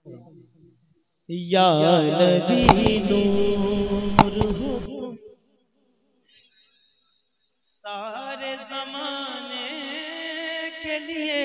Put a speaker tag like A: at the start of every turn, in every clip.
A: या नबी नूर हो तुम सारे ज़माने के लिए,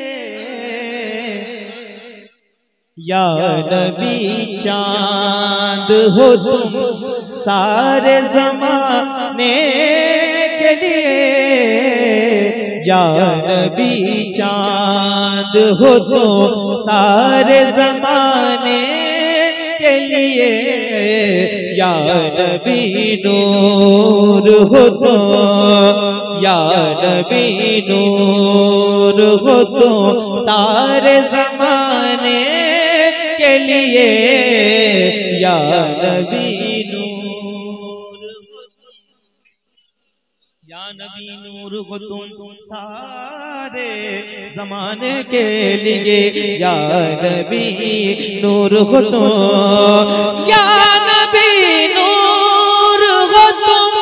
A: या नबी चांद हो तुम सारे ज़माने के लिए, या नबी चांद हो तुम सारे ज़माने के लिए, या नबी नूर हो तुम, या नबी नूर हो तुम सारे ज़माने के लिए, या नबी नूर हो तुम, या नबी नूर हो तुम सारे ज़माने के लिए, या नबी नूर हो तुम, या नबी नूर हो तुम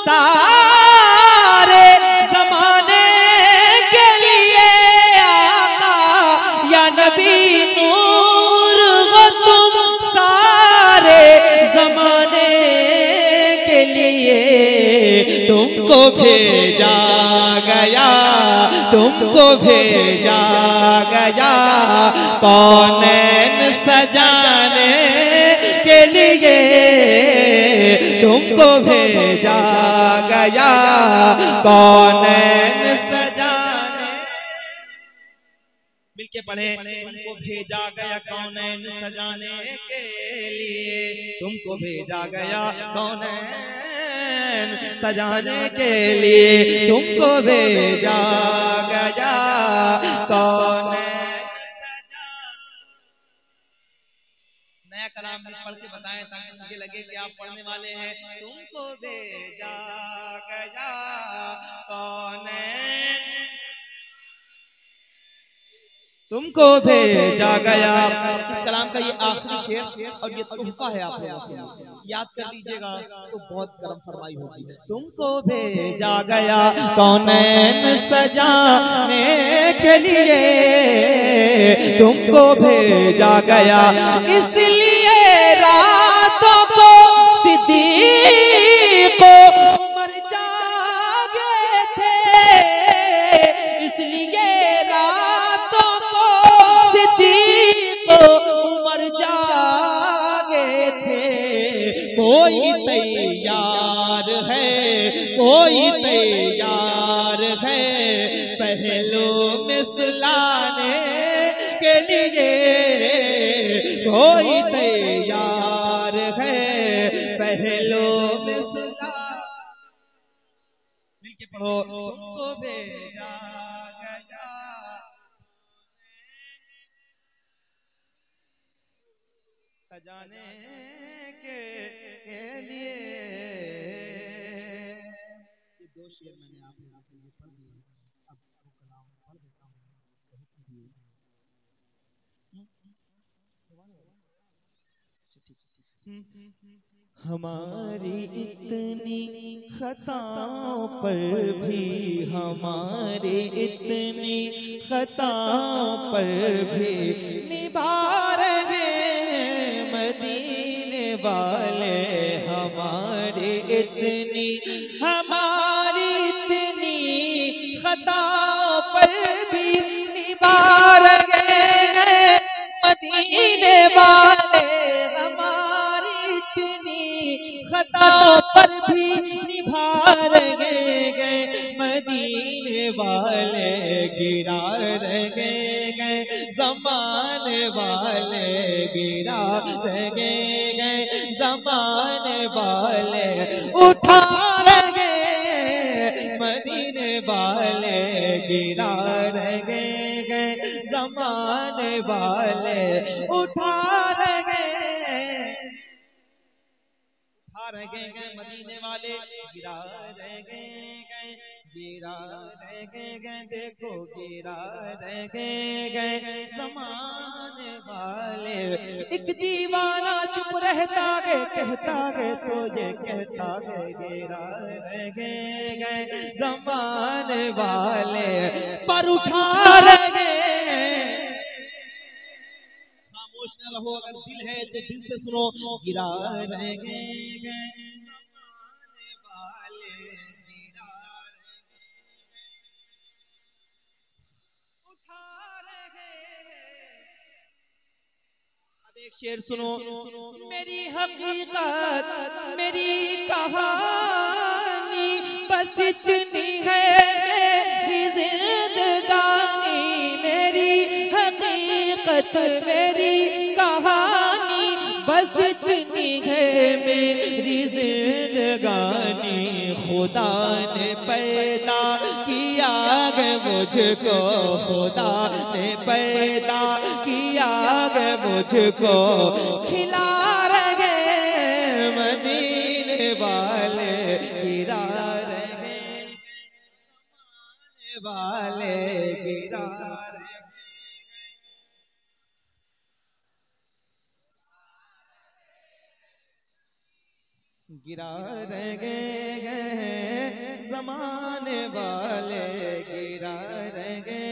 A: सारे ज़माने के लिए, आका या नबी नूर हो तुम सारे ज़माने के लिए, तुमको भेजा गया, तुमको भेजा गया कौनैन सजाने के लिए, तुमको भेजा गया कौनैन सजाने। मिलके पढ़े, तुमको भेजा गया कौनैन सजाने के लिए, तुमको भेजा गया कौनैन सजाने के लिए, तुमको भेजा गया कौनैन सजाने। नया कलाम में पढ़ के बताएं ताकि मुझे लगे कि आप पढ़ने वाले हैं। तुमको भेजा गया कौनैन, तुमको भेजा गया। इस कलाम का ये आखिरी शेर और ये तोहफा है आप लोगों के लिए, याद कर लीजिएगा तो बहुत करम फरमाई होगी। तुमको भेजा गया कौनैन सजाने के लिए, तुमको भेजा गया इसलिए रातों को सिद्दीक़ को उमर जागे थे, इसलिए रातों को सिद्दीक़ को उमर जागे थे। कोई तैयार है, कोई तैयार है पहलू में सुलाने के लिए, कोई तैयार है पहलू में सुलाने। मिलके पढ़ो, तुमको भेजा गया सजाने के लिए। ये दो शेर मैंने आप लोगों के लिए पढ़ दिए, अब वो कलाम पढ़ देता हूँ इसका हिस्सा भी। हमारी इतनी खताओं पर भी, हमारी इतनी खताओं पर भी निभा रहे मदीने वाले, हमारी इतनी खताओं पर भी निभा रहे मदीने वाले, हमारी इतनी खताओं पर भी निभा रहे गए मदीने वाले, गिरा रहे गए ज़माने वाले, गिरा रहे गए ज़माने वाले, उठा रहे मदीने वाले, गिरा रहे गए ज़माने वाले, उठा रहे मदीने वाले, गिरा रहे गए, गिरा रहे गए, देखो गिरा रहे गए ज़माने वाले। एक दीवाना चुप रहता है, कहता है तो ये कहता है, गिरा रहे गए ज़माने वाले, पर उठा रहे। खामोश न रहो, अगर दिल है तो दिल से सुनो। गिरा रहेंगे ज़माने वाले, गिरा रहेंगे, उठा रहे। अब एक शेर सुनो। मेरी हकीकत मेरी कहानी बस इतनी है मेरी जिंदगानी, मेरी हकीकत मेरी कहानी बस इतनी है मेरी जिंदगानी। खुदा ने पैदा किया है मुझको, खुदा ने पैदा किया है मुझको, खिला रहे मदीने वाले, गिरा रहे ज़माने वाले, गिरा रहे। गिरा रहे ज़माने वाले, गिरा रहे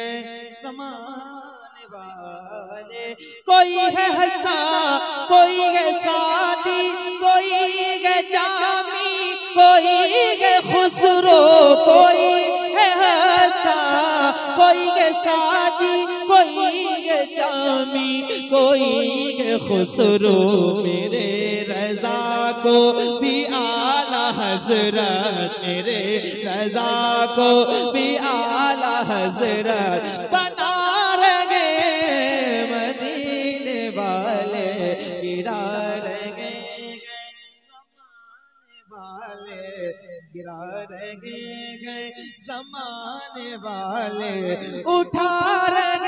A: ज़माने वाले। कोई है हंसा कोई है सादी, कोई है जामी कोई है खुसरो, कोई है हंसा कोई है सादी, कोई है जामी कोई है खुसरो। मेरे रज़ा को भी आला हज़रत, मेरे रज़ा को भी आला हज़रत बना रहे मदीने वाले, गिरा रहे ज़माने वाले, गिरा रहे ज़माने वाले, उठा रहे